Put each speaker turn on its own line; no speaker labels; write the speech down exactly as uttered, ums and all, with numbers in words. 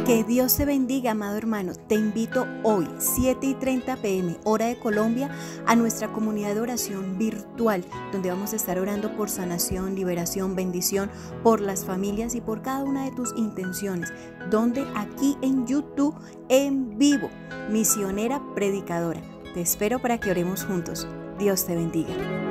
Que Dios te bendiga, amado hermano. Te invito hoy, siete y treinta pm, hora de Colombia, a nuestra comunidad de oración virtual, donde vamos a estar orando por sanación, liberación, bendición, por las familias y por cada una de tus intenciones. Donde aquí en YouTube, en vivo, Misionera Predicadora. Te espero para que oremos juntos. Dios te bendiga.